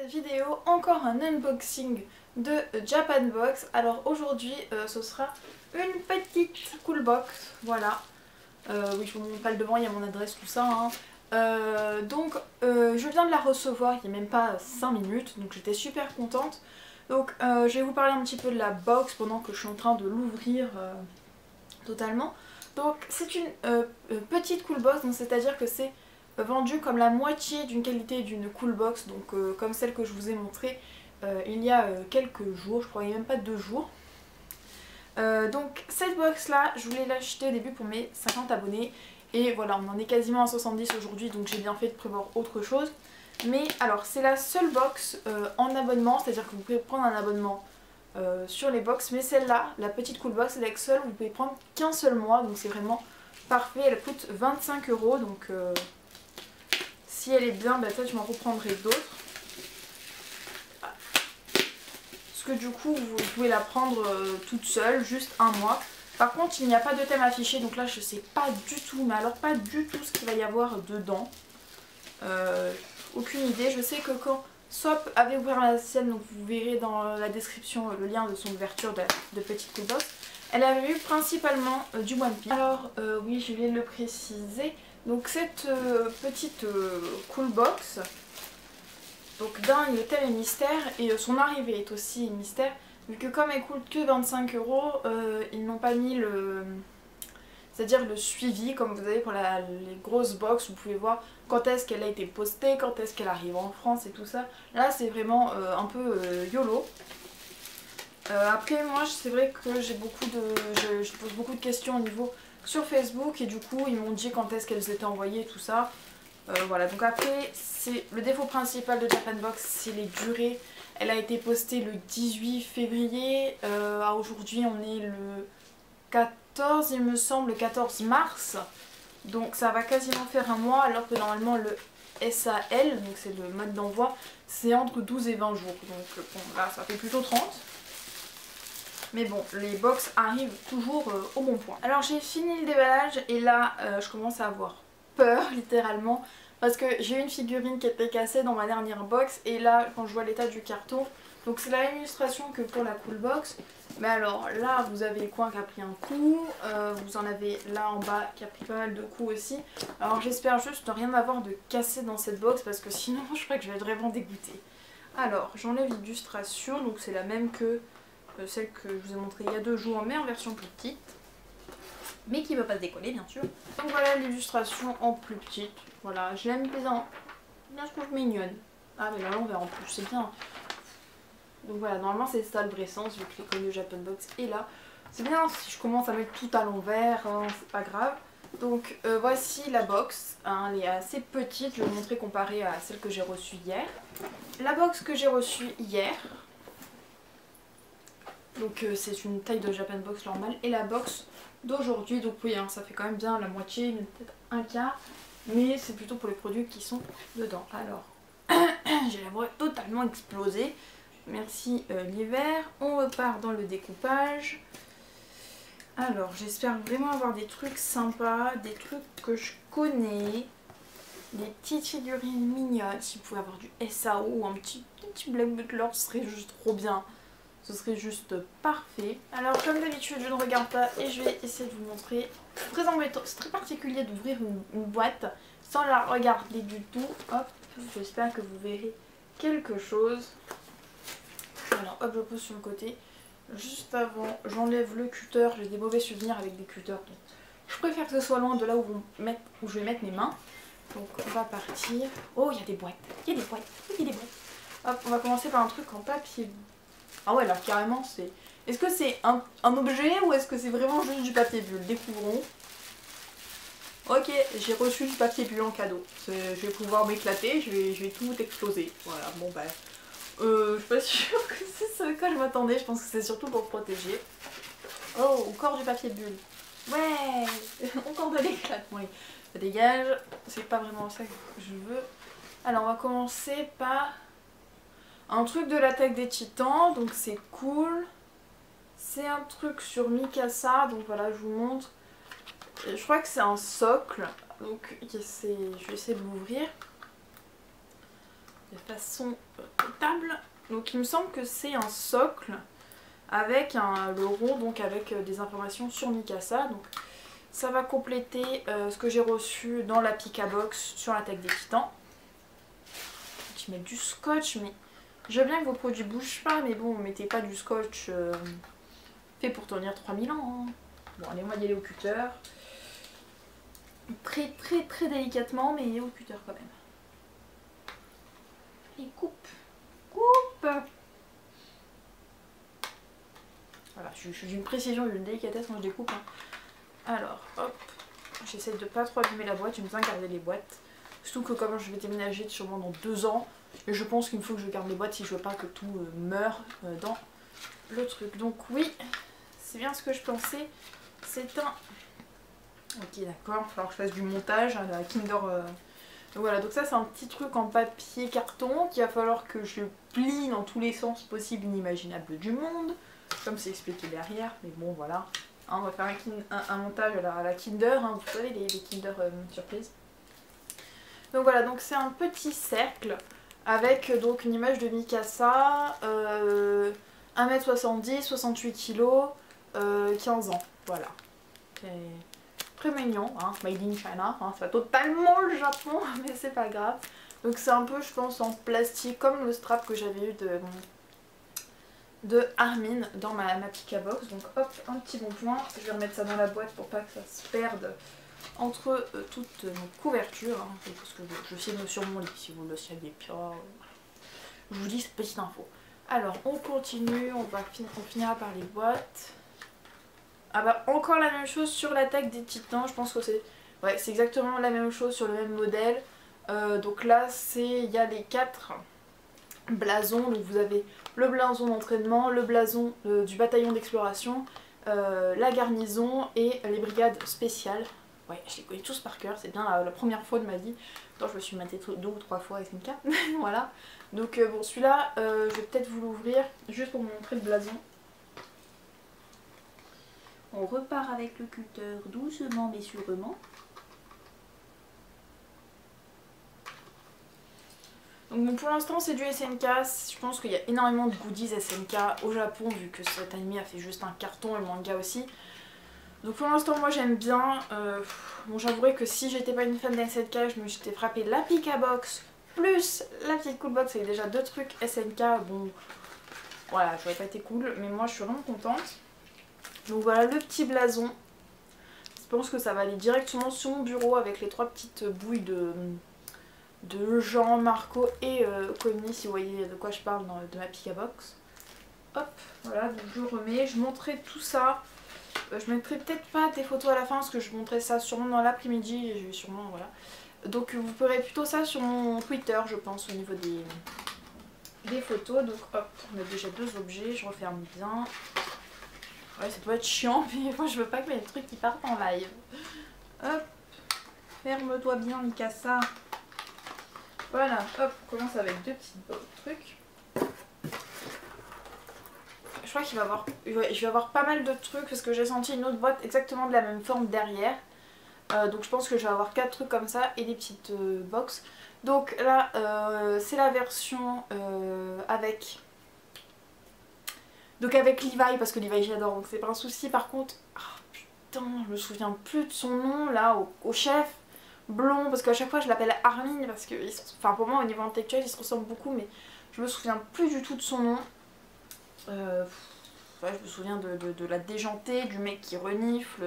vidéo, encore un unboxing de Japanbox. Alors aujourd'hui ce sera une petite cool box, voilà. Oui, je vous montre pas le devant, il y a mon adresse, tout ça hein. Je viens de la recevoir il n'y a même pas 5 minutes, donc j'étais super contente. Donc je vais vous parler un petit peu de la box pendant que je suis en train de l'ouvrir totalement. Donc c'est une petite cool box, c'est à dire que c'est vendu comme la moitié d'une qualité d'une cool box, donc comme celle que je vous ai montrée il y a quelques jours, je crois il n'y a même pas 2 jours. Donc cette box là, je voulais l'acheter au début pour mes 50 abonnés et voilà, on en est quasiment à 70 aujourd'hui, donc j'ai bien fait de prévoir autre chose. Mais alors c'est la seule box en abonnement, c'est à dire que vous pouvez prendre un abonnement sur les box, mais celle-là, la petite cool box, elle est seule, vous pouvez prendre qu'un seul mois, donc c'est vraiment parfait. Elle coûte 25 €, donc si elle est bien, bah, peut-être je m'en reprendrai d'autres. Parce que du coup, vous pouvez la prendre toute seule, juste un mois. Par contre, il n'y a pas de thème affiché, donc là je sais pas du tout, mais alors pas du tout ce qu'il va y avoir dedans. Aucune idée. Je sais que quand Swap avait ouvert la sienne, donc vous verrez dans la description le lien de son ouverture de petite cool box, elle avait eu principalement du One Piece. Alors oui, je vais le préciser. Donc cette petite cool box, donc d'un, le thème est mystère et son arrivée est aussi mystère. Vu que comme elle coûte que 25 €, ils n'ont pas mis le... c'est-à-dire le suivi, comme vous avez pour les grosses box, vous pouvez voir quand est-ce qu'elle a été postée, quand est-ce qu'elle arrive en France et tout ça. Là c'est vraiment un peu YOLO. Après moi c'est vrai que j'ai beaucoup de... je pose beaucoup de questions au niveau sur Facebook et du coup ils m'ont dit quand est-ce qu'elles étaient envoyées et tout ça. Voilà, donc après c'est le défaut principal de Japanbox, c'est les durées. Elle a été postée le 18 février, aujourd'hui on est le 14 il me semble, le 14 mars. Donc ça va quasiment faire un mois, alors que normalement le SAL, donc c'est le mode d'envoi, c'est entre 12 et 20 jours. Donc bon, là ça fait plutôt 30. Mais bon, les box arrivent toujours au bon point. Alors j'ai fini le déballage et là je commence à avoir peur littéralement. Parce que j'ai une figurine qui était cassée dans ma dernière box et là quand je vois l'état du carton, donc c'est la même illustration que pour la cool box. Mais alors là vous avez le coin qui a pris un coup, vous en avez là en bas qui a pris pas mal de coups aussi. Alors j'espère juste ne rien avoir de cassé dans cette box parce que sinon je crois que je vais être vraiment dégoûtée. Alors j'enlève l'illustration, donc c'est la même que celle que je vous ai montrée il y a 2 jours mais en version plus petite. Mais qui ne va pas se décoller bien sûr. Donc voilà l'illustration en plus petite. Voilà, je l'aime bien. Bien, je trouve mignonne. Ah mais là l'envers en plus, c'est bien. Donc voilà, normalement c'est ça le vrai sens vu que les connu Japanbox est là. C'est bien si je commence à mettre tout à l'envers, hein, c'est pas grave. Donc voici la box, hein, elle est assez petite, je vais vous montrer comparée à celle que j'ai reçue hier. La box que j'ai reçue hier, donc c'est une taille de Japanbox normale, et la box d'aujourd'hui, donc oui hein, ça fait quand même bien la moitié, peut-être un quart, mais c'est plutôt pour les produits qui sont dedans. Alors j'ai la voix totalement explosée, merci l'hiver. On repart dans le découpage. Alors j'espère vraiment avoir des trucs sympas, des trucs que je connais, des petites figurines mignonnes. Si vous pouvez avoir du SAO ou un petit Black Butler, ce serait juste trop bien. Ce serait juste parfait. Alors comme d'habitude je ne regarde pas et je vais essayer de vous montrer. C'est très embêtant, c'est très particulier d'ouvrir une boîte sans la regarder du tout. Hop, j'espère que vous verrez quelque chose. Alors hop, je pose sur le côté. Juste avant, j'enlève le cutter. J'ai des mauvais souvenirs avec des cutters. Donc je préfère que ce soit loin de là où je vais mettre mes mains. Donc on va partir. Oh, il y a des boîtes. Il y a des boîtes. Il y a des boîtes. Hop, on va commencer par un truc en papier. Ah ouais, là carrément c'est... Est-ce que c'est un objet ou est-ce que c'est vraiment juste du papier bulle? Découvrons. Ok, j'ai reçu du papier bulle en cadeau. Je vais pouvoir m'éclater, je vais tout exploser. Voilà, bon bah... je suis pas sûre que c'est ce à quoi je m'attendais, je pense que c'est surtout pour protéger. Oh, encore du papier bulle. Ouais. Encore de l'éclatement. Ça dégage, c'est pas vraiment ça que je veux. Alors on va commencer par... un truc de l'attaque des titans, donc c'est cool. C'est un truc sur Mikasa, donc voilà, je vous montre. Je crois que c'est un socle, donc je vais essayer de l'ouvrir. de façon potable. Donc il me semble que c'est un socle avec le rond, donc avec des informations sur Mikasa. Donc ça va compléter ce que j'ai reçu dans la Pikabox sur l'attaque des titans. Tu mets du scotch, mais j'aime bien que vos produits bougent pas, mais bon, mettez pas du scotch fait pour tenir 3000 ans. Hein. Bon, allez, moi y aller au cutter. Très très très délicatement, mais au cutter quand même. Et coupe. Voilà, je suis d'une précision et d'une délicatesse quand je découpe. Hein. Alors, hop, j'essaie de pas trop abîmer la boîte, j'aime bien garder les boîtes. Surtout que comme je vais déménager sûrement dans 2 ans, et je pense qu'il faut que je garde les boîtes si je veux pas que tout meure dans le truc. Donc oui, c'est bien ce que je pensais. C'est un... Ok d'accord, il va falloir que je fasse du montage à la Kinder... Voilà, donc ça c'est un petit truc en papier carton qu'il va falloir que je plie dans tous les sens possibles inimaginables du monde. Comme c'est expliqué derrière, mais bon voilà. Hein, on va faire un montage à la Kinder, hein, vous savez les Kinder surprise. Donc voilà, donc c'est un petit cercle avec donc une image de Mikasa, 1m70, 68 kg, 15 ans, voilà. Très mignon, hein, made in China, hein, c'est pas totalement le Japon, mais c'est pas grave. Donc c'est un peu je pense en plastique comme le strap que j'avais eu de Armin dans ma Pikabox. Donc hop, un petit bon point, je vais remettre ça dans la boîte pour pas que ça se perde entre toutes nos couvertures, hein, parce que je filme sur mon lit si vous le saviez pas. Je vous dis cette petite info. Alors on continue, on finira par les boîtes. Ah bah encore la même chose sur l'attaque des titans, je pense que c'est exactement la même chose sur le même modèle. Donc là il y a les 4 blasons, donc vous avez le blason d'entraînement, le blason du bataillon d'exploration, la garnison et les brigades spéciales. Ouais, je les connais tous par cœur, c'est bien la première fois de ma vie. Attends, je me suis maté 2 ou 3 fois SNK, voilà. Donc bon, celui-là, je vais peut-être vous l'ouvrir juste pour vous montrer le blason. On repart avec le cutter doucement mais sûrement. Donc bon, pour l'instant c'est du SNK, je pense qu'il y a énormément de goodies SNK au Japon vu que cet anime a fait juste un carton et le manga aussi. Donc pour l'instant moi j'aime bien, bon j'avouerai que si j'étais pas une fan de SNK, je me j'étais frappé la Pikabox plus la petite cool box avec déjà 2 trucs SNK, bon voilà j'aurais pas été cool mais moi je suis vraiment contente. Donc voilà le petit blason, je pense que ça va aller directement sur mon bureau avec les 3 petites bouilles de Jean, Marco et Connie si vous voyez de quoi je parle de ma Pikabox. Hop, voilà donc je remets, je montrerai tout ça. Je mettrai peut-être pas des photos à la fin parce que je montrerai ça sûrement dans l'après-midi et je vais sûrement voilà. Donc vous ferez plutôt ça sur mon Twitter je pense au niveau des photos. Donc hop, on a déjà 2 objets, je referme bien. Ouais ça peut être chiant mais moi je veux pas que mes trucs qui partent en live. Hop, ferme-toi bien Mikasa. Voilà, hop, on commence avec 2 petits trucs. Je crois je vais avoir pas mal de trucs parce que j'ai senti une autre boîte exactement de la même forme derrière. Donc je pense que je vais avoir 4 trucs comme ça et des petites box. Donc là c'est la version avec Levi parce que Levi j'adore donc c'est pas un souci. Par contre, oh, putain je me souviens plus de son nom là au chef blond parce qu'à chaque fois je l'appelle Armin parce que enfin pour moi au niveau intellectuel il se ressemble beaucoup mais je me souviens plus du tout de son nom. Ouais, je me souviens de la déjantée, du mec qui renifle,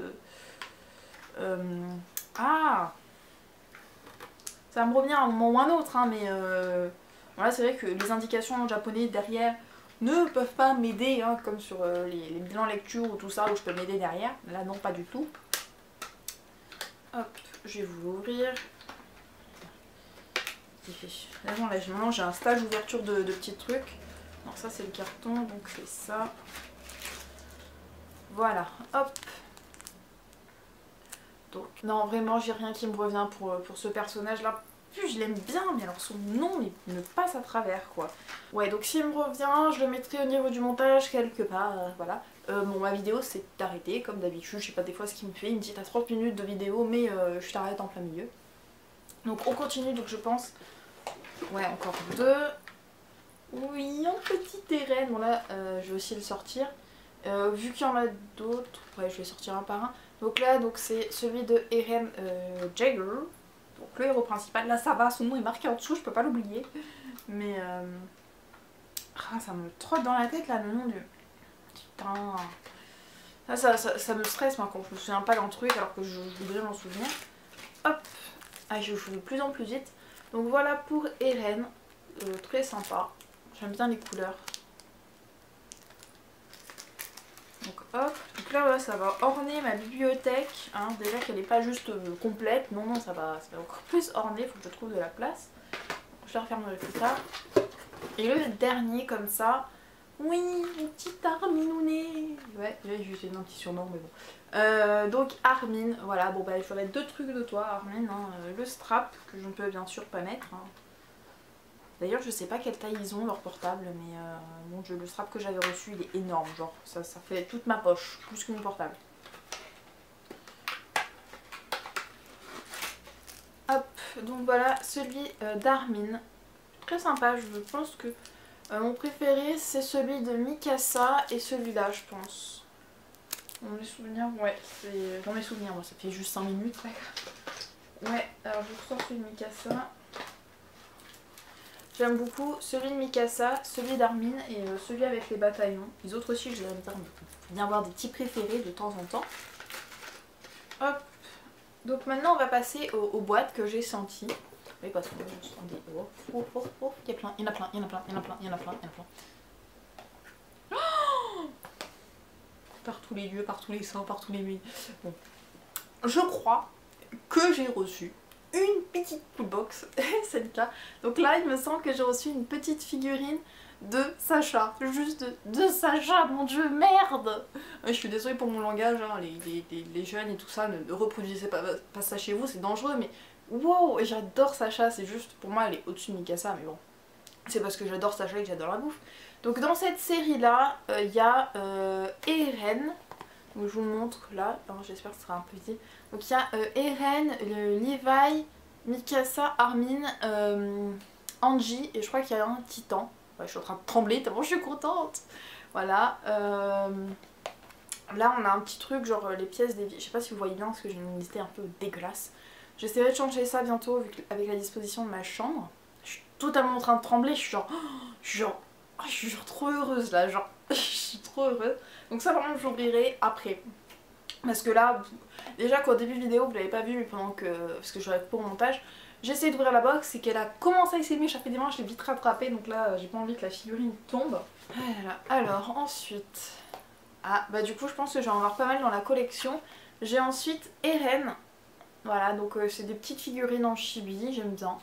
Ah, ça va me revenir à un moment ou un autre, hein, mais voilà, c'est vrai que les indications en japonais derrière ne peuvent pas m'aider, hein, comme sur les bilans lecture ou tout ça, où je peux m'aider derrière. Là, non, pas du tout. Hop, je vais vous l'ouvrir. Là, maintenant, j'ai un stage ouverture de petits trucs. Non, ça c'est le carton, donc je fais ça. Voilà, hop. Donc, non, vraiment, j'ai rien qui me revient pour ce personnage-là. Plus je l'aime bien, mais alors son nom il me passe à travers, quoi. Ouais, donc s'il me revient, je le mettrai au niveau du montage quelque part, voilà. Bon, ma vidéo c'est arrêté, comme d'habitude, je sais pas des fois ce qu'il me fait. Il me dit t'as 30 minutes de vidéo, mais je t'arrête en plein milieu. Donc on continue, donc je pense Ouais, encore deux. Oui, un petit Eren. Bon là, je vais aussi le sortir. Vu qu'il y en a d'autres, ouais, je vais sortir un par un. Donc là, donc c'est celui de Eren Jaeger. Donc le héros principal. Là, ça va, son nom est marqué en dessous, je peux pas l'oublier. Mais ça me trotte dans la tête là, le nom du... Putain. Ça me stresse moi quand je me souviens pas d'un truc alors que je voudrais m'en souvenir. Hop. Ah, je joue de plus en plus vite. Donc voilà pour Eren. Très sympa. J'aime bien les couleurs. Donc hop. Donc là voilà, ça va orner ma bibliothèque. Hein. Déjà qu'elle n'est pas juste complète. Non, non, ça va encore plus orner. Il faut que je trouve de la place. Je la refermerai plus tard. Et le dernier comme ça. Oui, mon petit Arminounet. Ouais, j'ai un petit surnom mais bon. Donc Armin, voilà, bon bah il faudrait deux trucs de toi Armin, hein. Le strap que je ne peux bien sûr pas mettre. Hein. D'ailleurs je sais pas quelle taille ils ont leur portable mais bon le strap que j'avais reçu il est énorme, genre ça fait toute ma poche, plus que mon portable. Hop, donc voilà celui d'Armin, très sympa, je pense que mon préféré c'est celui de Mikasa et celui-là je pense. Dans mes souvenirs, ouais, c'est dans mes souvenirs, moi ça fait juste 5 minutes. Ouais, alors je vous sors celui de Mikasa. J'aime beaucoup celui de Mikasa, celui d'Armin et celui avec les bataillons. Les autres aussi, je les aime bien avoir des petits préférés de temps en temps. Hop. Donc maintenant on va passer aux boîtes que j'ai senties. Oui, parce que je sens des... Oh, il y en a plein, il y en a plein, il y en a plein, il y en a plein, il y en a plein. Par tous les lieux, par tous les seins, par tous les nuits. Bon. Je crois que j'ai reçu une petite box SNK. Donc là, il me semble que j'ai reçu une petite figurine de Sacha. Juste de Sacha, mon dieu, merde. Je suis désolée pour mon langage, hein, les jeunes et tout ça, ne reproduisez pas ça chez vous, c'est dangereux, mais wow, j'adore Sacha, c'est juste, pour moi, elle est au-dessus de Mikasa, mais bon. C'est parce que j'adore Sacha et que j'adore la bouffe. Donc dans cette série là, il y a Eren. Donc je vous le montre là, j'espère que ce sera un peu petit. Donc il y a Eren, Levi, Mikasa, Armin, Angie et je crois qu'il y a un titan. Ouais, je suis en train de trembler tellement je suis contente. Voilà. Là on a un petit truc genre les pièces des vies. Je sais pas si vous voyez bien parce que j'ai une liste un peu dégueulasse. J'essaierai de changer ça bientôt avec la disposition de ma chambre. Je suis totalement en train de trembler, je suis genre je suis genre trop heureuse là, genre je suis trop heureuse. Donc ça par contre j'ouvrirai après. Parce que là, déjà qu'au début de vidéo vous l'avez pas vu mais pendant que, parce que je l'avais pour montage, j'ai essayé d'ouvrir la box et qu'elle a commencé à essayer de m'échapper des mains, je l'ai vite rattrapée donc là j'ai pas envie que la figurine tombe. Voilà. Alors ensuite, bah du coup je pense que je vais en avoir pas mal dans la collection. J'ai ensuite Eren, voilà donc c'est des petites figurines en chibi, j'aime bien.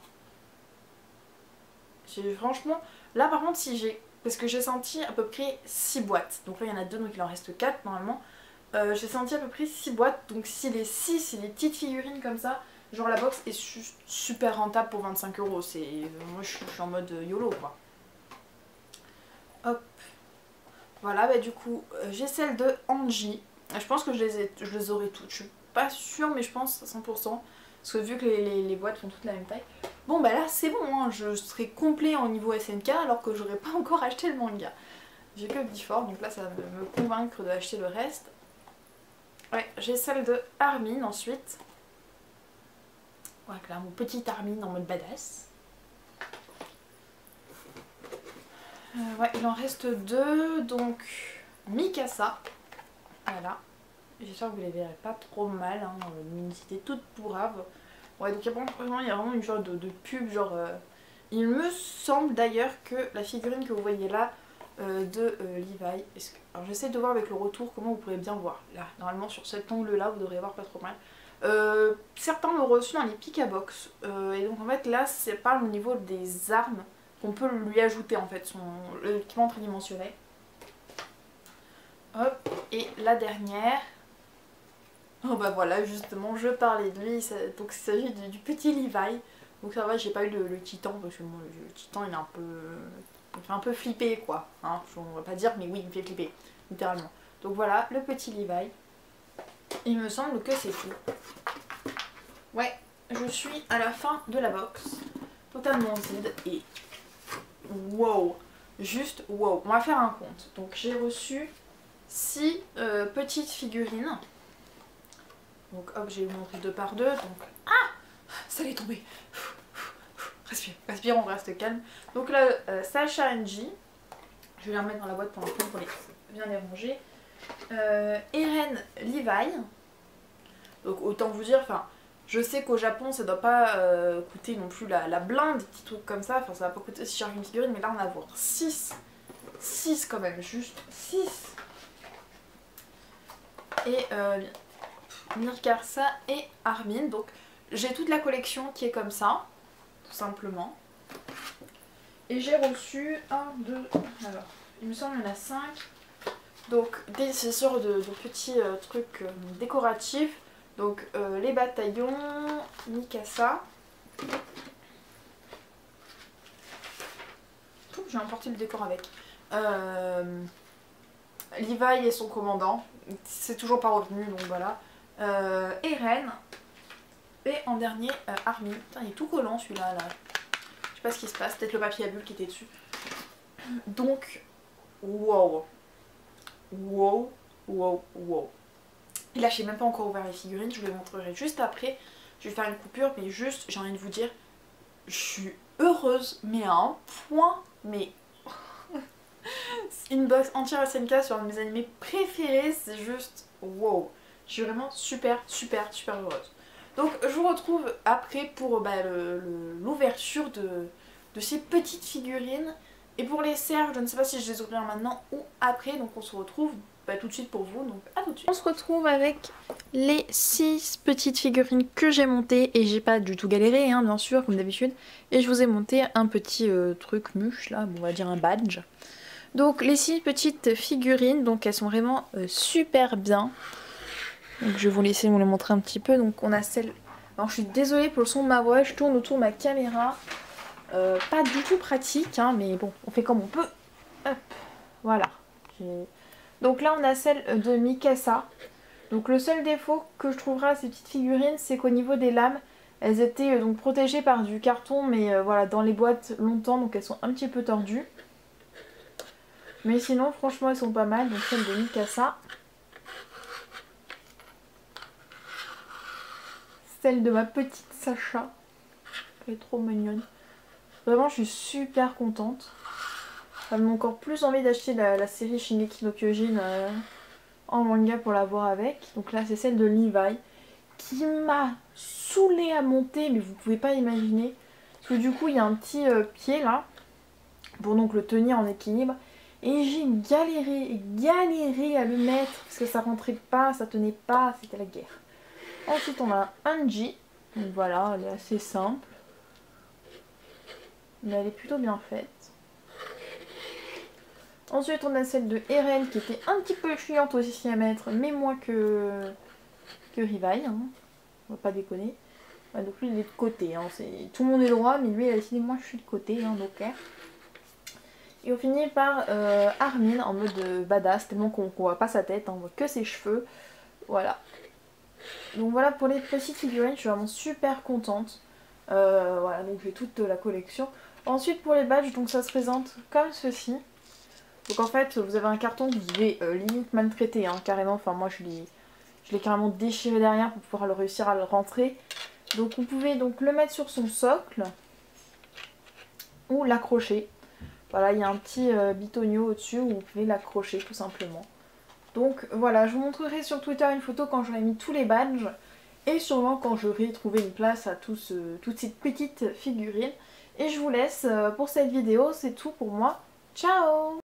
Franchement, là par contre si j'ai, parce que j'ai senti à peu près 6 boîtes, donc là il y en a 2 donc il en reste 4 normalement. J'ai senti à peu près 6 boîtes, donc si les 6 c'est des petites figurines comme ça, genre la box est super rentable pour 25 €, moi je suis en mode YOLO quoi. Hop, voilà bah du coup j'ai celle de Angie, je pense que je les aurai toutes, je suis pas sûre mais je pense à 100%. Parce que vu que les boîtes font toutes la même taille. Bon bah là c'est bon, hein, je serai complet en niveau SNK alors que j'aurais pas encore acheté le manga. J'ai que Before, donc là ça va me convaincre d'acheter le reste. Ouais, j'ai celle de Armin ensuite. Voilà, mon petit Armin en mode badass. Ouais, il en reste 2, donc Mikasa. Voilà. J'espère que vous les verrez pas trop mal, hein, une unicité toute pourrave. Ouais, donc il y a vraiment une genre de pub, genre... Il me semble d'ailleurs que la figurine que vous voyez là, de Levi... Alors j'essaie de voir avec le retour comment vous pourrez bien voir. Là, normalement sur cet angle là, vous devrez voir pas trop mal. Certains l'ont reçu dans les Pikabox. Et donc en fait là, c'est pas au niveau des armes qu'on peut lui ajouter en fait, l'équipement tridimensionnel. Hop, et la dernière... Oh bah voilà, justement, je parlais de lui, donc il s'agit du petit Levi. Donc ça va, j'ai pas eu le titan, parce que moi, le titan il est un peu... Il me fait un peu flipper quoi, hein, on va pas dire, mais oui, il me fait flipper, littéralement. Donc voilà, le petit Levi. Il me semble que c'est tout. Ouais, je suis à la fin de la box. totalement vide et wow, juste wow. On va faire un compte. Donc j'ai reçu 6 petites figurines. Donc hop, j'ai montré 2 par 2. Donc ah, ça allait tomber. Respire, respire, on reste calme. Donc là, Sacha NG. Je vais les remettre dans la boîte pour l'instant pour bien les ranger. Eren Levi. Donc autant vous dire, enfin, je sais qu'au Japon ça doit pas coûter non plus la blinde, des petits trucs comme ça. Enfin, ça va pas coûter si cher qu'une figurine, mais là on va avoir 6. 6 quand même, juste 6. Et Mirkarsa et Armin. Donc j'ai toute la collection qui est comme ça, tout simplement. Et j'ai reçu 1, 2, alors il me semble qu'il y en a 5. Donc ces sortes de petits trucs décoratifs. Donc les bataillons, Mikasa. J'ai emporté le décor avec. Levi et son commandant. C'est toujours pas revenu, donc voilà. Eren. Et en dernier, Armin. Putain, il est tout collant celui-là. Là. Je sais pas ce qui se passe. Peut-être le papier à bulles qui était dessus. Donc, wow. Wow, wow, wow. Et là, j'ai même pas encore ouvert les figurines. Je vous les montrerai juste après. Je vais faire une coupure, mais juste, j'ai envie de vous dire, je suis heureuse, mais à un point, mais... Une box entière SNK sur un de mes animés préférés, c'est juste wow. Je suis vraiment super heureuse. Donc je vous retrouve après pour l'ouverture de ces petites figurines. Et pour les cerfs, je ne sais pas si je les ouvrirai maintenant ou après. Donc on se retrouve tout de suite pour vous. Donc à tout de suite. On se retrouve avec les 6 petites figurines que j'ai montées. Et j'ai pas du tout galéré, hein, bien sûr, comme d'habitude. Et je vous ai monté un petit truc mûche là, on va dire un badge. Donc les 6 petites figurines, donc elles sont vraiment super bien. Donc je vais vous laisser vous les montrer un petit peu. Donc on a celle... Alors je suis désolée pour le son de ma voix, je tourne autour de ma caméra. Pas du tout pratique, hein, mais bon, on fait comme on peut. Hop, voilà. Donc là on a celle de Mikasa. Donc le seul défaut que je trouverai à ces petites figurines, c'est qu'au niveau des lames, elles étaient donc protégées par du carton, mais voilà, dans les boîtes longtemps, donc elles sont un petit peu tordues. Mais sinon, franchement, elles sont pas mal. Donc celle de Mikasa. Celle de ma petite Sacha. Elle est trop mignonne. Vraiment, je suis super contente. Ça me donne encore plus envie d'acheter la série Shingeki no Kyojin en manga pour la voir avec. Donc là, c'est celle de Levi. Qui m'a saoulée à monter, mais vous pouvez pas imaginer. Parce que du coup, il y a un petit pied là. Pour donc le tenir en équilibre. Et j'ai galéré à le mettre parce que ça rentrait pas, ça tenait pas, c'était la guerre. Ensuite on a Angie, donc voilà, elle est assez simple. Mais elle est plutôt bien faite. Ensuite on a celle de Eren qui était un petit peu chiante aussi à mettre, mais moins que Rivaille, hein. On va pas déconner. Donc lui il est de côté, hein. Tout le monde est le roi, mais lui il a décidé moi je suis de côté, hein, donc. Et on finit par Armin en mode badass, tellement qu'on voit pas sa tête, hein, on voit que ses cheveux. Voilà. Donc voilà pour les petites figurines, je suis vraiment super contente. Voilà, donc j'ai toute la collection. Ensuite pour les badges, donc ça se présente comme ceci. Donc en fait, vous avez un carton que vous devez limite maltraiter, hein, carrément. Enfin moi je l'ai carrément déchiré derrière pour pouvoir réussir à le rentrer. Donc vous pouvez donc le mettre sur son socle ou l'accrocher. Voilà, il y a un petit bitonio au-dessus où vous pouvez l'accrocher tout simplement. Donc voilà, je vous montrerai sur Twitter une photo quand j'aurai mis tous les badges. Et sûrement quand j'aurai trouvé une place à toutes ces petites figurines. Et je vous laisse pour cette vidéo, c'est tout pour moi. Ciao!